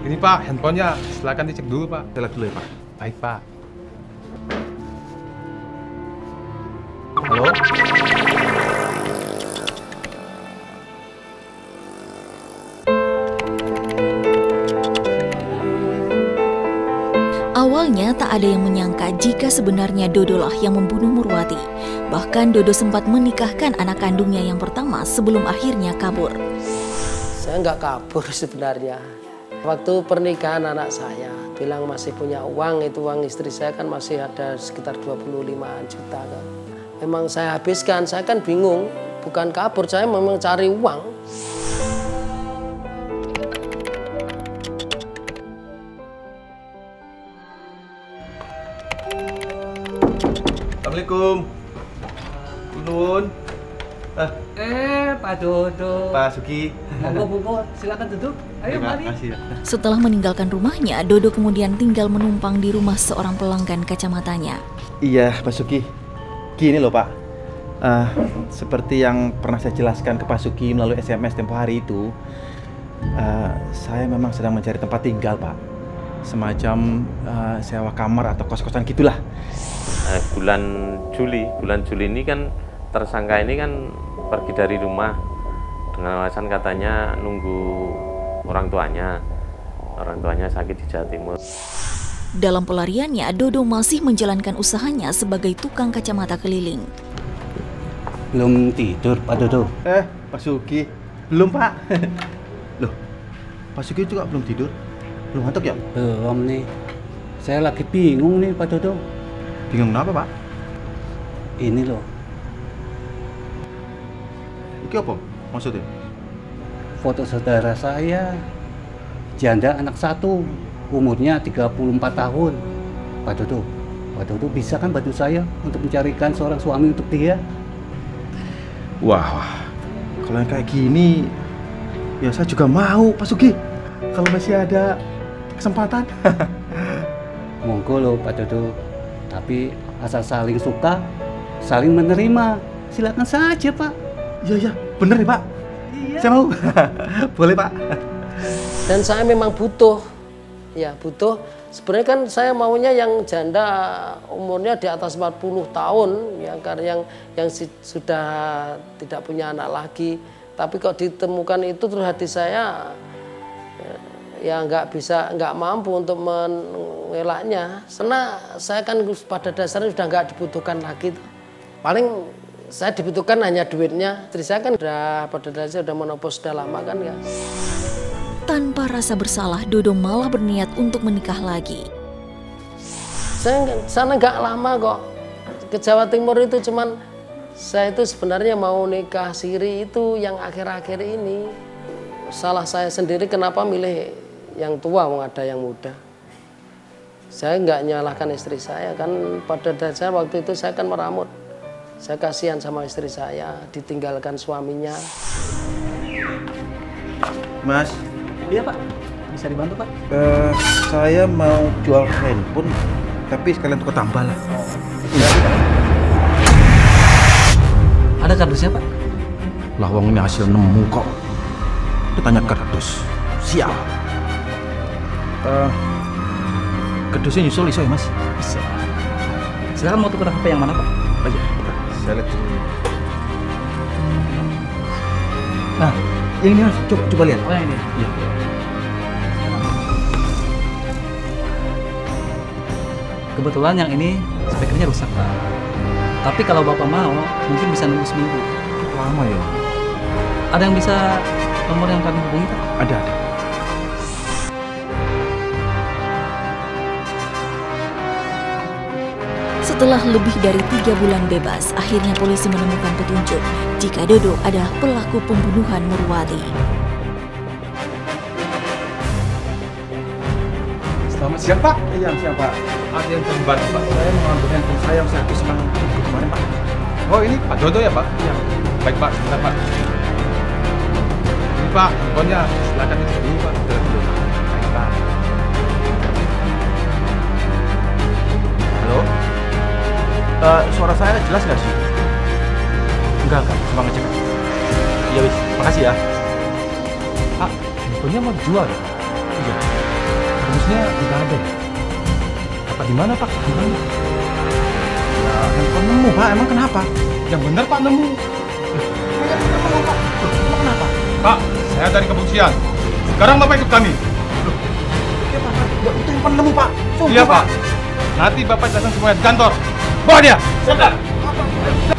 Ini Pak, handphonenya. Silakan dicek dulu Pak. Saya lihat dulu ya Pak. Baik Pak. Halo? Awalnya tak ada yang menyangka jika sebenarnya Dodolah yang membunuh Murwati. Bahkan Dodo sempat menikahkan anak kandungnya yang pertama sebelum akhirnya kabur. Saya nggak kabur sebenarnya. Waktu pernikahan anak saya bilang masih punya uang, itu uang istri saya kan masih ada sekitar 25 juta kan. Memang saya habiskan, saya kan bingung, bukan kabur, saya memang cari uang. Assalamualaikum. Nun. Pak Dodo. Pak Suki. Monggo, silakan duduk. Ayo mari. Makasih ya. Setelah meninggalkan rumahnya, Dodo kemudian tinggal menumpang di rumah seorang pelanggan kacamatanya. Iya, Pak Suki. Gini loh Pak. Seperti yang pernah saya jelaskan ke Pak Suki melalui SMS tempo hari itu, saya memang sedang mencari tempat tinggal Pak. Semacam sewa kamar atau kos-kosan gitulah. Bulan Juli ini kan tersangka ini kan pergi dari rumah dengan alasan katanya nunggu orang tuanya sakit di Jawa Timur. Dalam pelariannya, Dodo masih menjalankan usahanya sebagai tukang kacamata keliling. Belum tidur, Pak Dodo. Pak Suki. Belum Pak. Loh, Pak Suki juga belum tidur? Belum ngantuk ya? Belum nih. Saya lagi bingung nih, Pak Dodo. Bingung kenapa Pak? Ini loh, Iki apa maksudnya? foto saudara saya. Janda anak satu, umurnya 34 tahun. Pak Dodo bisa kan bantu saya untuk mencarikan seorang suami untuk dia? Wah, kalau yang kayak gini, ya saya juga mau Pak Suki. Kalau masih ada kesempatan. Monggo loh Pak Dodo. Tapi asal saling suka, saling menerima. Silakan saja Pak. Iya, bener ya Pak. Iya. Saya mau. Boleh Pak. Dan saya memang butuh. Ya, butuh. Sebenarnya kan saya maunya yang janda umurnya di atas 40 tahun, ya, karena yang sudah tidak punya anak lagi. Tapi kok ditemukan itu, terus hati saya ya nggak mampu untuk mengelaknya. Karena saya kan pada dasarnya sudah nggak dibutuhkan lagi. Paling saya dibutuhkan hanya duitnya. Istri saya kan pada dasarnya sudah menopang sudah lama kan ya. Tanpa rasa bersalah, Dodo malah berniat untuk menikah lagi. Saya sana nggak lama kok ke Jawa Timur itu, cuman saya itu sebenarnya mau nikah siri itu yang akhir-akhir ini. Salah saya sendiri kenapa milih yang tua, mau ada yang muda. Saya nggak nyalahkan istri saya kan, pada dasarnya waktu itu saya kan meramut. Saya kasihan sama istri saya, ditinggalkan suaminya. Mas. Iya Pak, bisa dibantu Pak? Saya mau jual handphone, tapi sekalian tukar tambah lah. Ada kardusnya Pak? Lah wong ini hasil nemu kok. Ditanya kardus. Siap. Kardusnya nyusul iso ya Mas? Bisa. Silakan mau tukar HP yang mana Pak? Oh iya, saya lihat dulu. Nah, yang ini Mas, coba lihat. Oh yang ini? Iya. Kebetulan yang ini spekernya rusak Pak. Tapi kalau Bapak mau, mungkin bisa nunggu seminggu. Lama ya? Ada yang bisa nomor yang kami hubungi Pak? Ada. Setelah lebih dari 3 bulan bebas, akhirnya polisi menemukan petunjuk jika Dodo adalah pelaku pembunuhan Murwati. Selamat siang Pak. Iya, siap Pak. Ada yang terlibat Pak. Saya mau ngambil handphone saya yang saya habis kemarin Pak. Oh ini Pak Dodo ya Pak? Iya. Baik Pak, sebentar Pak. Ini Pak, handphonenya. Silakan dicek dulu Pak. Baik Pak. Halo? Suara saya jelas nggak sih? Enggak, cuma ngecek. Iya wis, makasih ya. Pak, handphonenya mau dijual ya? Iya. Harusnya nggak ada ya. Apa di mana Pak? Handphone? Ya, handphone nemu Pak, emang kenapa? Yang benar Pak nemu. Emang kenapa? Pak, saya dari kepolisian. Sekarang Bapak ikut kami. Ya Pak, itu handphone nemu Pak. Sungguh, Iya Pak. Nanti Bapak datang semuanya di kantor. Bawa dia. Siap Pak.